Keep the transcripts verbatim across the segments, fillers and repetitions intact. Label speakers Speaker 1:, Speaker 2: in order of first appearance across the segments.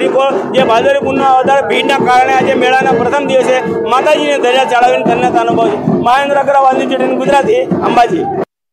Speaker 1: યાત્રિકો જે ભાદરવી પૂનમના વધારે ભીડના કારણે આજે મેળાના પ્રથમ દિવસે માતાજીને ધજા ચડાવીને ધન્યતા અનુભવે છે। મહેન્દ્ર અગ્રવાલ, ગુજરાતી, અંબાજી।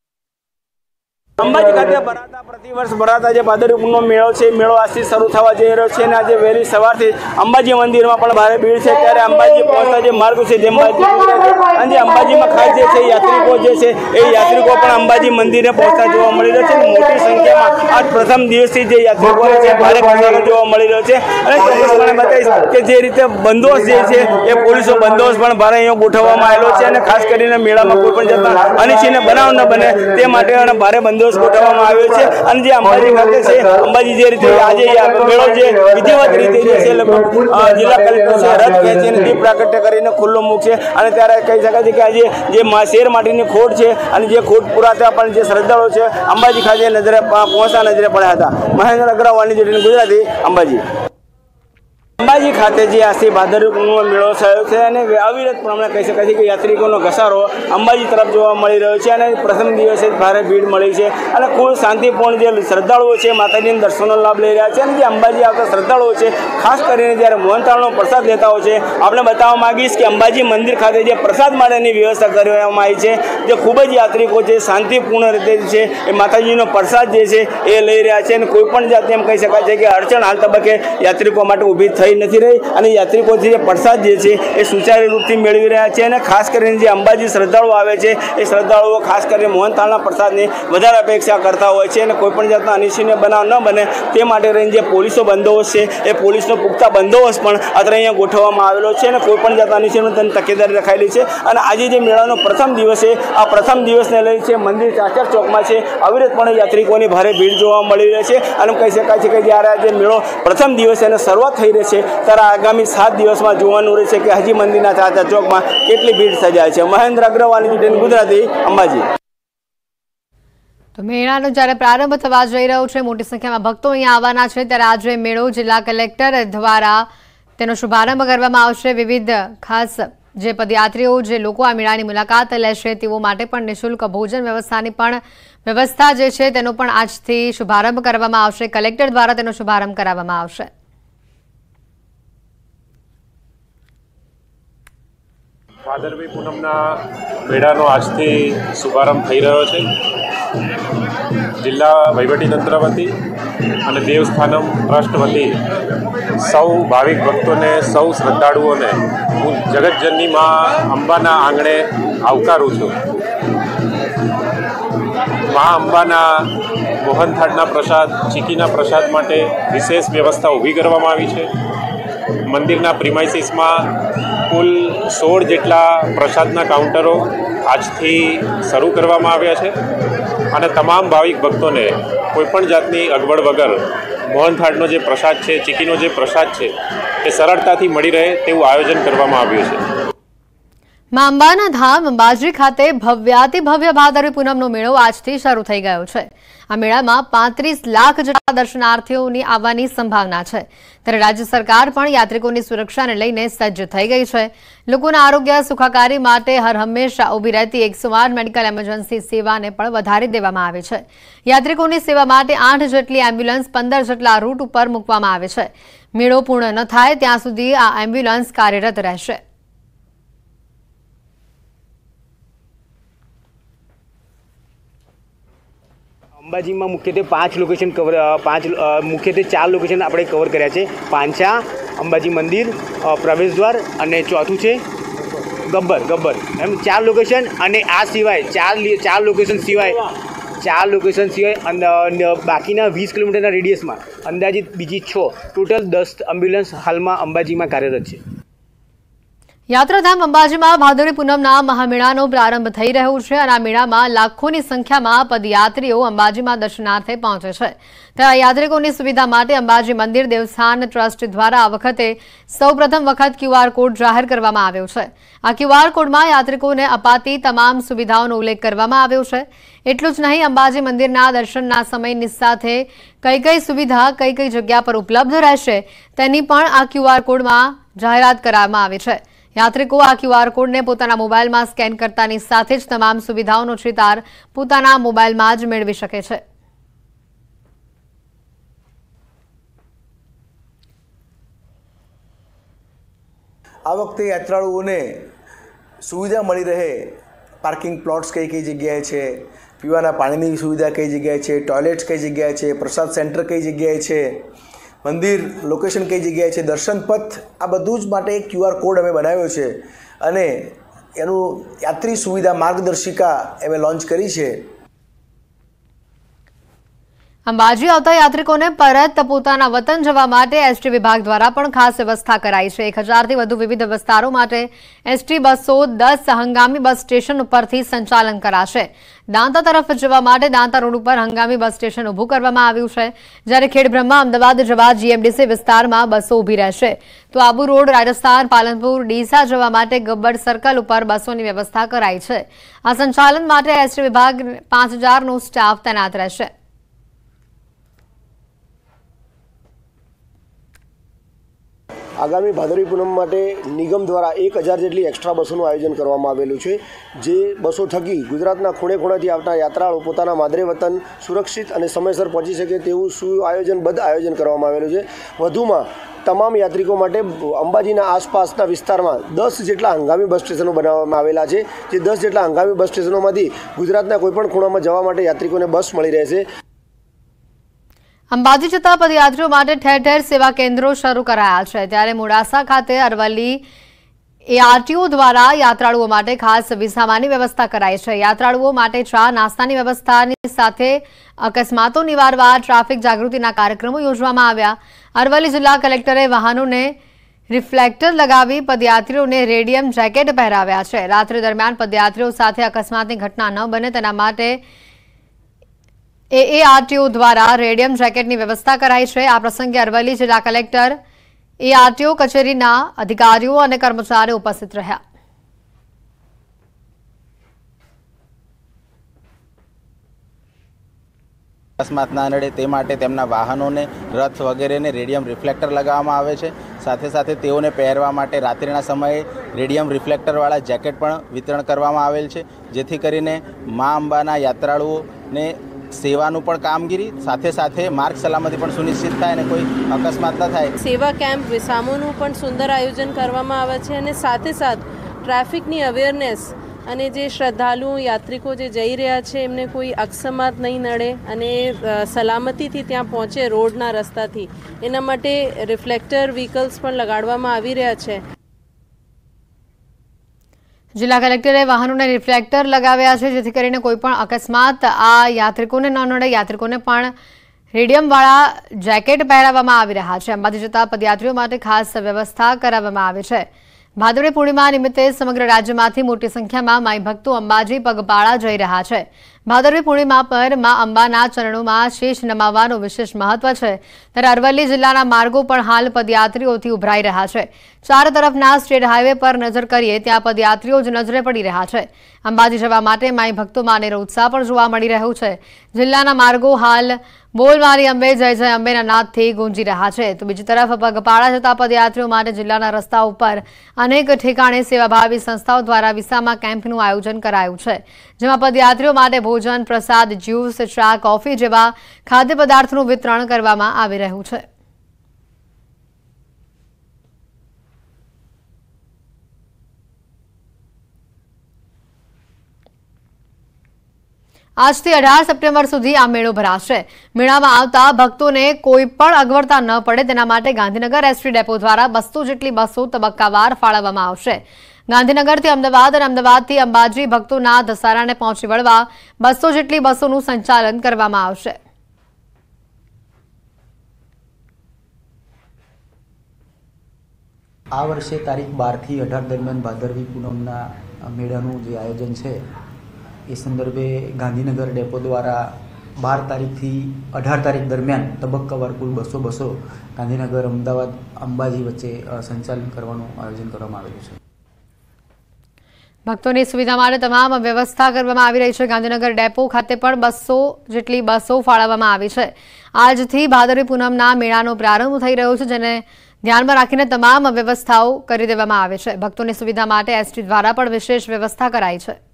Speaker 1: અંબાજી ખાતે ભરાતા પ્રતિવર્ષ ભરાતા જે ભાદરવી પૂનમનો મેળો છે, મેળો આજથી શરૂ થવા જઈ રહ્યો છે અને આજે વહેલી સવારથી અંબાજી મંદિરમાં પણ ભારે ભીડ છે। ત્યારે અંબાજી પહોંચતા જે માર્ગ છે, જે અને જે અંબાજીમાં ખાસ જે છે યાત્રિકો જે છે એ યાત્રિકો પણ અંબાજી મંદિરે પહોંચતા જોવા મળી રહ્યો છે। મોટી સંખ્યામાં આજ પ્રથમ દિવસથી જે યાત્રિકો છે ભારે પ્રમાણમાં જોવા મળી રહ્યો છે અને ચોક્કસપણે બતાવીશ કે જે રીતે બંદોબસ્ત જે છે એ પોલીસો બંદોબસ્ત પણ ભારે અહીંયા ગોઠવવામાં આવેલો છે અને ખાસ કરીને મેળામાં કોઈ પણ જતા અનિચ્છનીય બનાવ ન બને તે માટે ભારે બંદોબસ્ત ગોઠવવામાં આવ્યો છે। અને જે અંબાજી ખાતે છે, અંબાજી જે રીતે આજે મેળો જે વિધિવત રીતે જે છે જિલ્લા કલેક્ટર છે રથ ખેંચી અને દીપ પ્રાગટ્ય કરીને ખુલ્લો મૂકશે અને ત્યારે કહી શકાય છે કે આજે જે શેર માટીની ખોટ છે અને જે ખોટ પુરાતા પણ જે શ્રદ્ધાળુઓ છે અંબાજી ખાતે નજરે પહોંચતા નજરે પડ્યા હતા। મહેન્દ્ર અગ્રવાલ, ગુજરાતી, અંબાજી। અંબાજી ખાતે જે આજથી ભાદરવી પૂનમનો મેળો થયો છે અને અવિરત પ્રમાણે કહી શકાય છે કે યાત્રિકોનો ઘસારો અંબાજી તરફ જોવા મળી રહ્યો છે અને પ્રથમ દિવસે જ ભારે ભીડ મળી છે અને ખૂબ શાંતિપૂર્ણ જે શ્રદ્ધાળુઓ છે માતાજીના દર્શનનો લાભ લઈ રહ્યા છે અને જે અંબાજી આવતા શ્રદ્ધાળુઓ છે ખાસ કરીને જ્યારે મોહનથાળનો પ્રસાદ લેતા હોય છે આપણે બતાવવા માંગીશ કે અંબાજી મંદિર ખાતે જે પ્રસાદ માટેની વ્યવસ્થા કરવામાં આવી છે, જે ખૂબ જ યાત્રિકો છે શાંતિપૂર્ણ રીતે છે એ માતાજીનો પ્રસાદ જે છે એ લઈ રહ્યા છે અને કોઈ પણ જાતની એમ કહી શકાય છે કે અડચણ હાલ તબક્કે યાત્રિકો માટે ઊભી થઈ નથી રહી અને યાત્રિકોથી જે પ્રસાદ જે છે એ સુચારુ રૂપથી મેળવી રહ્યા છે અને ખાસ કરીને જે અંબાજી શ્રદ્ધાળુઓ આવે છે એ શ્રદ્ધાળુઓ ખાસ કરીને મોહનથાળના પ્રસાદની વધારે અપેક્ષા કરતા હોય છે અને કોઈપણ જાતના અનિચ્છનીય બનાવ ન બને તે માટે રહીને જે પોલીસો બંદોબસ્ત છે એ પોલીસનો પુખ્તા બંદોબસ્ત પણ અત્યારે અહીંયા ગોઠવવામાં આવેલો છે અને કોઈપણ જાતના અનિચ્છનીય તેની તકેદારી રખાયેલી છે અને આજે જે મેળાનો પ્રથમ દિવસ છે આ પ્રથમ દિવસને લઈ છે મંદિર ચાચર ચોકમાં છે અવિરતપણે યાત્રિકોની ભારે ભીડ જોવા મળી રહી છે અને કહી શકાય છે કે જ્યારે આજે મેળો પ્રથમ દિવસે એને શરૂઆત થઈ રહી છે ત્યારે આગામી સાત દિવસમાં જોવાનું રહેશે કે હજી મંદિરના ચાચર ચોકમાં કેટલી ભીડ સર્જાય છે। મહેન્દ્ર અગ્રવાલ, ગુજરાતી, અંબાજી।
Speaker 2: તો મેળાનો જ્યારે પ્રારંભ થવા જઈ રહ્યો છે, મોટી સંખ્યામાં ભક્તો અહીંયા આવવાના છે ત્યારે આજે મેળો જિલ્લા કલેક્ટર દ્વારા તેનો શુભારંભ કરવામાં આવશે। વિવિધ ખાસ જે પદયાત્રીઓ જે લોકો આ મેળાની મુલાકાત લેશે તેઓ માટે પણ નિઃશુલ્ક ભોજન વ્યવસ્થાની પણ વ્યવસ્થા જે છે તેનો પણ આજથી શુભારંભ કરવામાં આવશે। કલેક્ટર દ્વારા તેનો શુભારંભ કરાવવામાં આવશે।
Speaker 3: ભાદરવી પૂનમના મેળાનો આજથી શુભારંભ થઈ રહ્યો છે। જિલ્લા વહીવટીતંત્ર વતી અને દેવસ્થાનમ ટ્રસ્ટ વતી સૌ ભાવિક ભક્તોને, સૌ શ્રદ્ધાળુઓને હું જગતજનની માં અંબાના આંગણે આવકારું છું। મા અંબાના મોહનથાળના પ્રસાદ, ચીકીના પ્રસાદ માટે વિશેષ વ્યવસ્થા ઊભી કરવામાં આવી છે। મંદિરના પ્રિમાઇસીસમાં કુલ સોળ જેટલા પ્રસાદના કાઉન્ટરો આજથી શરૂ કરવામાં આવ્યા છે અને તમામ ભાવિક ભક્તોને કોઈપણ જાતની અગવડ વગર મોહનથાળનો જે પ્રસાદ છે, ચીકીનો જે પ્રસાદ છે એ સરળતાથી મળી રહે તેવું આયોજન કરવામાં આવ્યું છે।
Speaker 2: મા અંબાના ધામ અંબાજી ખાતે ભવ્યાતિ ભવ્ય ભાદરવી પૂનમનો મેળો આજથી શરૂ થઈ ગયો છે। આ મેળામાં પાંત્રીસ લાખ જેટલા દર્શનાર્થીઓની આવવાની સંભાવના છે ત્યારે રાજ્ય સરકાર પણ યાત્રિકોની સુરક્ષાને લઈને સજ્જ થઈ ગઈ છે। લોકોના આરોગ્ય સુખાકારી માટે હર હંમેશા ઊભી રહેતી એકસો આઠ મેડિકલ એમરજન્સી સેવાને પણ વધારી દેવામાં આવી છે। યાત્રિકોની સેવા માટે આઠ જેટલી એમ્બ્યુલન્સ પંદર જેટલા રૂટ ઉપર મૂકવામાં આવે છે। મેળો પૂર્ણ ન થાય ત્યાં સુધી આ એમ્બ્યુલન્સ કાર્યરત રહેશે।
Speaker 1: અંબાજીમાં મુખ્યત્વે પાંચ લોકેશન કવર પાંચ મુખ્યત્વે ચાર લોકેશન આપણે કવર કર્યા છે। પાંચા, અંબાજી મંદિર, પ્રવેશદ્વાર અને ચોથું છે ગબ્બર ગબ્બર એમ ચાર લોકેશન અને આ સિવાય ચાર ચાર લોકેશન સિવાય ચાર લોકેશન સિવાય બાકીના વીસ કિલોમીટરના રેડિયસમાં અંદાજિત બીજી છ ટોટલ દસ એમ્બ્યુલન્સ હાલમાં અંબાજીમાં કાર્યરત છે।
Speaker 2: યાત્રાધામ અંબાજીમાં ભાદરવી પૂનમના મહામેળાનો પ્રારંભ થઈ રહ્યો છે અને આ મેળામાં લાખોની સંખ્યામાં પદયાત્રીઓ અંબાજીમાં દર્શનાર્થે પહોંચે છે ત્યારે યાત્રિકોની સુવિધા માટે અંબાજી મંદિર દેવસ્થાન ટ્રસ્ટ દ્વારા આ વખતે સૌપ્રથમ વખત ક્યુઆર કોડ જાહેર કરવામાં આવ્યો છે। આ ક્યુઆર કોડમાં યાત્રિકોને અપાતી તમામ સુવિધાઓનો ઉલ્લેખ કરવામાં આવ્યો છે। એટલું જ નહીં, અંબાજી મંદિરના દર્શનના સમયની સાથે કઈ કઈ સુવિધા કઈ કઈ જગ્યા પર ઉપલબ્ધ રહેશે તેની પણ આ ક્યુઆર કોડમાં જાહેરાત કરવામાં આવી છે। યાત્રિકો આ ક્યુઆર કોડને પોતાના મોબાઈલમાં સ્કેન કરતાની સાથે જ તમામ સુવિધાઓનો ચિતાર પોતાના મોબાઈલમાં જ મેળવી શકે છે।
Speaker 4: આ વખતે યાત્રાળુઓને સુવિધા મળી રહે, પાર્કિંગ પ્લોટ્સ કઈ કઈ જગ્યાએ છે, પીવાના પાણીની સુવિધા કઈ જગ્યાએ છે, ટોયલેટ્સ કઈ જગ્યાએ છે, પ્રસાદ સેન્ટર કઈ જગ્યાએ છે, મંદિર લોકેશન કઈ જગ્યાએ છે, દર્શન પથ, આ બધું જ માટે એક ક્યુઆર કોડ અમે બનાવ્યો છે અને એનું યાત્રી સુવિધા માર્ગદર્શિકા અમે લોન્ચ કરી છે।
Speaker 2: અંબાજી આવતા યાત્રિકોને પરત પોતાના વતન જવા માટે એસટી વિભાગ દ્વારા પણ ખાસ વ્યવસ્થા કરાઈ છે। એક હજારથી વધુ વિવિધ વિસ્તારો માટે એસટી બસો દસ હંગામી બસ સ્ટેશન ઉપરથી સંચાલન કરાશે। દાંતા તરફ જવા માટે દાંતા રોડ ઉપર હંગામી બસ સ્ટેશન ઊભું કરવામાં આવ્યું છે, જ્યારે ખેડબ્રહ્મા અમદાવાદ જવા જીએમડીસી વિસ્તારમાં બસો ઊભી રહેશે, તો આબુ રોડ રાજસ્થાન પાલનપુર ડીસા જવા માટે ગબ્બર સર્કલ ઉપર બસોની વ્યવસ્થા કરાઈ છે। આ સંચાલન માટે એસટી વિભાગ પાંચ હજારનો સ્ટાફ તૈનાત રહેશે।
Speaker 5: આગામી ભાદરવી પૂનમ માટે નિગમ દ્વારા એક હજાર જેટલી એક્સ્ટ્રા બસોનું આયોજન કરવામાં આવેલું છે, જે બસો થકી ગુજરાતના ખૂણે ખૂણેથી આવતા યાત્રાળુ પોતાના માદરે વતન સુરક્ષિત અને સમયસર પહોંચી શકે તેવું સુઆયોજનબદ્ધ આયોજન કરવામાં આવેલું છે। વધુમાં તમામ યાત્રિકો માટે અંબાજીના આસપાસના વિસ્તારમાં દસ જેટલા હંગામી બસ સ્ટેશનો બનાવવામાં આવેલા છે, જે દસ જેટલા હંગામી બસ સ્ટેશનોમાંથી ગુજરાતના કોઈપણ ખૂણામાં જવા માટે યાત્રિકોને બસ મળી રહેશે।
Speaker 2: અંબાજી જતા પદયાત્રીઓ માટે ઠેર ઠેર સેવા કેન્દ્રો શરૂ કરાયા છે, ત્યારે મોડાસા ખાતે અરવલ્લી એઆરટીઓ દ્વારા યાત્રાળુઓ માટે ખાસ વિસામાની વ્યવસ્થા કરાઈ છે। યાત્રાળુઓ માટે ચા નાસ્તાની વ્યવસ્થાની સાથે અકસ્માતો નિવારવા ટ્રાફિક જાગૃતિના કાર્યક્રમો યોજવામાં આવ્યા। અરવલ્લી જિલ્લા કલેક્ટરે વાહનોને રિફ્લેક્ટર લગાવી પદયાત્રીઓને રેડિયમ જેકેટ પહેરાવ્યા છે। રાત્રિ દરમિયાન પદયાત્રીઓ સાથે અકસ્માતની ઘટના ન બને તેના માટે એઆરટીઓ દ્વારા રેડિયમ જેકેટની વ્યવસ્થા કરાઈ છે। આ પ્રસંગે અરવલ્લી જિલ્લા કલેક્ટર, એઆરટીઓ કચેરીના અધિકારીઓ અને કર્મચારીઓ ઉપસ્થિત રહ્યા।
Speaker 6: અકસ્માત ના નડે તે માટે તેમના વાહનોને, રથ વગેરેને રેડિયમ રિફ્લેક્ટર લગાવવામાં આવે છે। સાથે સાથે તેઓને પહેરવા માટે રાત્રિના સમયે રેડિયમ રિફ્લેક્ટરવાળા જેકેટ પણ વિતરણ કરવામાં આવેલ છે, જેથી કરીને મા અંબાના યાત્રાળુઓને સેવાનું પણ કામગીરી સાથે સાથે માર્ગ સલામતી પણ સુનિશ્ચિત થાય અને કોઈ અકસ્માત ન થાય।
Speaker 7: સેવા કેમ્પ વિસામોનું પણ સુંદર આયોજન કરવામાં આવે છે અને સાથે સાથે ટ્રાફિકની અવેરનેસ અને જે શ્રદ્ધાળુ યાત્રિકો જે જઈ રહ્યા છે એમને કોઈ અકસ્માત નહીં નડે અને સલામતીથી ત્યાં પહોંચે રોડના રસ્તાથી, એના માટે રિફ્લેક્ટર વ્હીકલ્સ પણ લગાડવામાં આવી રહ્યા છે।
Speaker 2: જિલ્લા કલેક્ટરે વાહનોને રિફ્લેક્ટર લગાવ્યા છે, જેથી કરીને કોઈપણ અકસ્માત આ યાત્રિકોને ન નડે। યાત્રિકોને પણ રેડિયમવાળા જેકેટ પહેરાવવામાં આવી રહ્યા છે। અંબાજી જતા પદયાત્રીઓ માટે ખાસ વ્યવસ્થા કરાવવામાં આવી છે। ભાદરવી પૂર્ણિમા નિમિત્તે સમગ્ર રાજ્યમાંથી મોટી સંખ્યામાં માઈ ભક્તો અંબાજી પગપાળા જઈ રહ્યા છે। ભાદરવી પૂર્ણિમા પર મા અંબાના ચરણોમાં શીશ નમાવવાનું વિશેષ મહત્વ છે, ત્યારે અરવલ્લી જિલ્લાના માર્ગો પણ હાલ પદયાત્રીઓથી ઉભરાઈ રહ્યા છે। ચાર તરફના સ્ટેટ હાઈવે પર નજર કરીએ ત્યાં પદયાત્રીઓ જ નજરે પડી રહ્યા છે। અંબાજી જવા માટે માઈ ભક્તોમાં અનેરો ઉત્સાહ પણ જોવા મળી રહ્યો છે। જિલ્લાના માર્ગો હાલ બોલ મારી અંબે જય જય અંબેના નાદથી ગુંજી રહ્યા છે, તો બીજી તરફ પગપાળા જતા પદયાત્રીઓ માટે જિલ્લાના રસ્તા ઉપર અનેક ઠેકાણે સેવાભાવી સંસ્થાઓ દ્વારા વિસામા કેમ્પનું આયોજન કરાયું છે, જેમાં પદયાત્રીઓ માટે ભોજન, પ્રસાદ, જ્યુસ, ચા, કોફી જેવા ખાદ્ય પદાર્થનું વિતરણ કરવામાં આવી રહ્યું છે। આજથી અઢાર સપ્ટેમ્બર સુધી આ મેળો ભરાશે। મેળામાં આવતા ભક્તોને કોઈ પણ અગવડતા ન પડે તેના માટે ગાંધીનગર એસટી ડેપો દ્વારા બસો જેટલી બસો તબક્કાવાર ફાળવવામાં આવશે। ગાંધીનગરથી અમદાવાદ અને અમદાવાદથી અંબાજી ભક્તોના ધસારાને પહોંચી વળવા બસો જેટલી બસોનું સંચાલન કરવામાં આવશે।
Speaker 8: આ વર્ષે તારીખ બારથી અઢાર દરમિયાન ભાદરવી પૂનમના મેળાનું જે આયોજન છે એ સંદર્ભે ગાંધીનગર ડેપો દ્વારા બાર તારીખથી અઢાર તારીખ દરમિયાન તબક્કાવાર કુલ બસો બસો ગાંધીનગર, અમદાવાદ, અંબાજી વચ્ચે સંચાલન કરવાનું આયોજન કરવામાં આવેલું છે।
Speaker 2: ભક્તોની સુવિધા માટે તમામ વ્યવસ્થા કરવામાં આવી રહી છે। ગાંધીનગર ડેપો ખાતે પણ બસો જેટલી બસો ફાળવવામાં આવી છે। આજથી ભાદરવી પૂનમના મેળાનો પ્રારંભ થઈ રહ્યો છે, જેને ધ્યાનમાં રાખીને તમામ વ્યવસ્થાઓ કરી દેવામાં આવી છે। ભક્તોની સુવિધા માટે એસટી દ્વારા પણ વિશેષ વ્યવસ્થા કરાઈ છે।